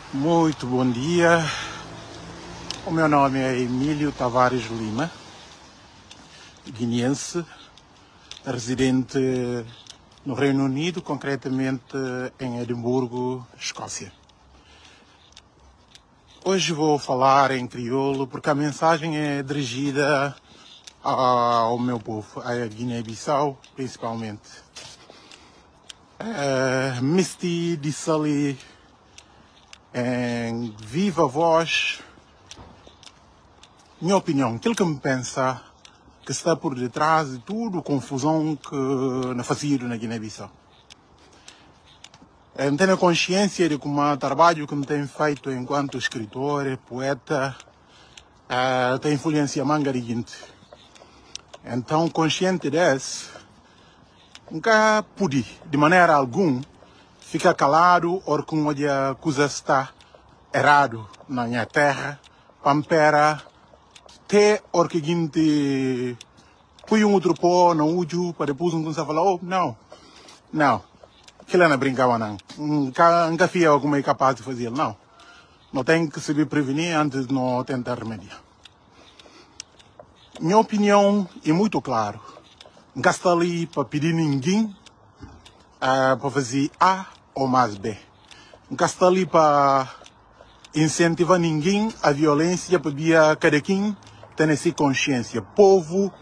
Muito bom dia. O meu nome é Emílio Tavares Lima, guineense, residente no Reino Unido, concretamente em Edimburgo, Escócia. Hoje vou falar em crioulo porque a mensagem é dirigida ao meu povo, à Guiné-Bissau principalmente. Misty disse-lhe em viva voz minha opinião, aquilo que me pensa que está por detrás de tudo a confusão que na fazia na Guiné-Bissau. Eu tenho consciência de como o trabalho que me tenho feito enquanto escritor, poeta, tem influência manga de gente. Então, consciente desse, nunca pude, de maneira alguma, ficar calado ou com uma coisa está errado na minha terra, pampera, até or que gente põe outro pó no ujo para depois não conseguir falar, oh, não, aquilo não brincava não, nunca fui alguma é capaz de fazer, não tem que se prevenir antes de não tentar remediar. Minha opinião é muito clara, não está ali para pedir ninguém para fazer A ou mais B, não está ali para incentivar ninguém a violência para via cada quem ter essa consciência. Povo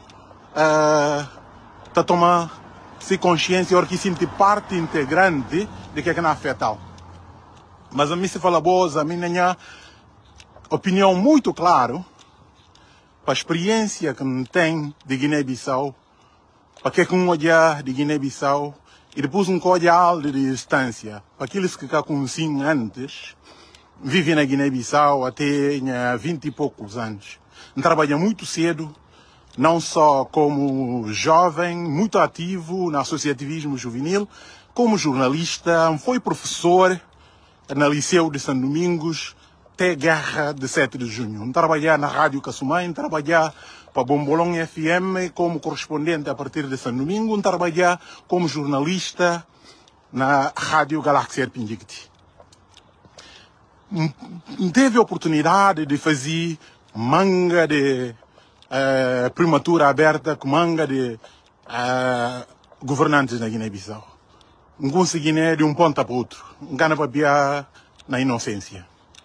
tá tomar essa consciência porque se sente parte integrante de que não afeta. Mas a mim se fala boa, a mim minha opinião muito clara para a experiência que tem de Guiné-Bissau, para que um olhar de Guiné-Bissau e depois um olhar de distância, para aqueles que cá conheciam antes, vivem na Guiné-Bissau até 20 e poucos anos. Trabalha muito cedo, não só como jovem, muito ativo no associativismo juvenil, como jornalista, foi professor no Liceu de São Domingos, até a Guerra de 7 de Junho. Trabalhar na Rádio Cassumã, trabalhar para Bombolão FM como correspondente a partir de São Domingos, trabalhar como jornalista na Rádio Galáxia Arpindigti. Teve a oportunidade de fazer manga de primatura aberta com manga de governantes na Guiné-Bissau. Não consegui de um ponto para outro. Não para na inocência.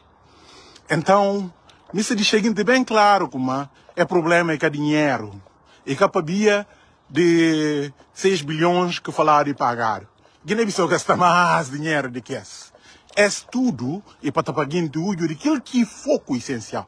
Então, me se diz seguinte bem claro como é problema que é dinheiro. E que a de 6 bilhões que falaram de pagar. Guiné-Bissau gasta mais dinheiro do que esse. É tudo e para tapar tudo daquilo que é foco essencial.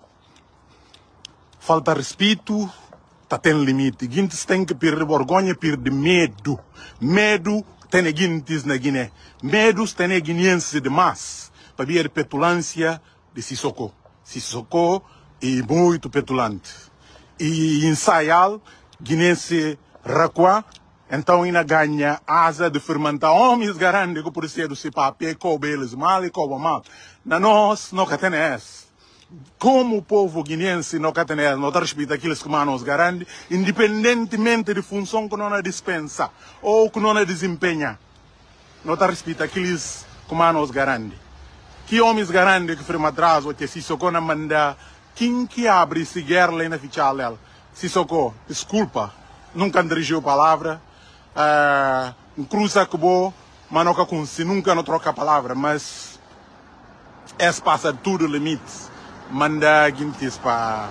Falta respeito, tá tem limite. Guintes tem que perder vergonha, perder medo. Medo tem guintes na Guiné. Medos tem guineenses demais. Para ver petulância de Sissoko. Sissoko é muito petulante. E ensaiar, guinense raquá, então ainda ganha asa de fermentar homens garantem que por ser do cipapé, coube eles mal e coube mal. Na nós, não que tem esse. Como o povo guineense não tem, não respeita aqueles que nos garantem, independentemente de função que não dispensa ou que não desempenha, não respeita aqueles que nos garantem. Que homens garantem que firma atrás ou que se socorre manda quem que abre se guerra na ficha dela. Se socorre, desculpa, nunca dirigiu palavra, cruza que boa, mas nunca não troca a palavra, mas esse passa tudo limites. Manda guintes para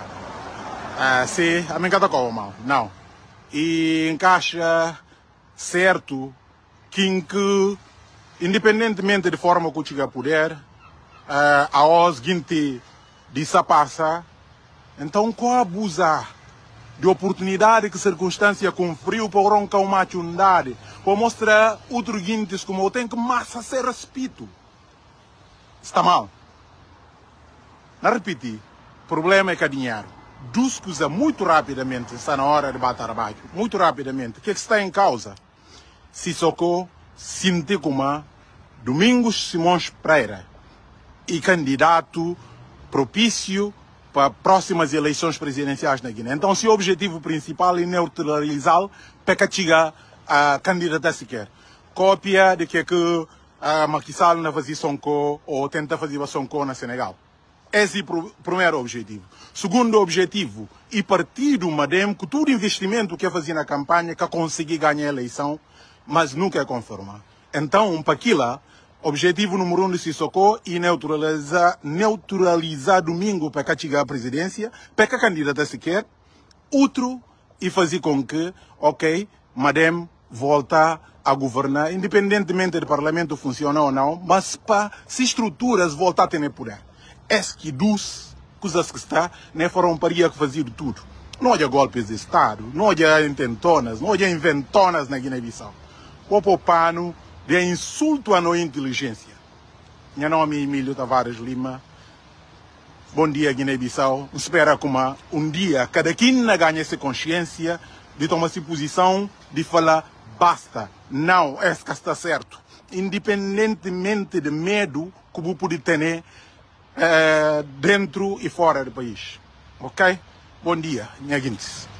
ser a minha cada mal, não. E encaixa certo que independentemente de forma que chega a poder, a os guinte de passa, então qual abusar de oportunidade que circunstância conferiu para roncar uma achundade, para mostrar outro guintes como eu tenho que massa ser respeito. Está mal. Não repetir, o problema é que é dinheiro. Duas coisas muito rapidamente, está na hora de bater abaixo. Muito rapidamente. O que está em causa? Sissoko, Sinticuma, Domingos Simões Pereira e candidato propício para próximas eleições presidenciais na Guiné. Então, se o objetivo principal é neutralizá-lo, para que chegue a candidatar sequer. Cópia de que a Macky Sall na fazer Sonko ou tenta fazer Sonko na Senegal. Esse é o primeiro objetivo. Segundo objetivo, e partido Madem, que todo investimento que fazia na campanha, que conseguir ganhar a eleição, mas nunca é conformar. Então, para aquilo, objetivo número 1 de Sissoko é neutralizar domingo para que chegar à presidência, para que a candidata sequer. Outro, e fazer com que, ok, Madem volta a governar, independentemente do parlamento funcionar ou não, mas para se estruturas voltar a ter poder. Esse que dos coisas que está, nem foram paria que fazer tudo. Não há golpes de Estado, não há intentonas, não há inventonas na Guiné-Bissau. O popano de insulto à nossa inteligência. Meu nome é Emílio Tavares Lima. Bom dia, Guiné-Bissau. Espero que um dia cada quem ganhe essa consciência de tomar essa posição, de falar basta, não, esse que está certo. Independentemente de medo que você pode ter dentro e fora do país. Ok? Bom dia, minha gente.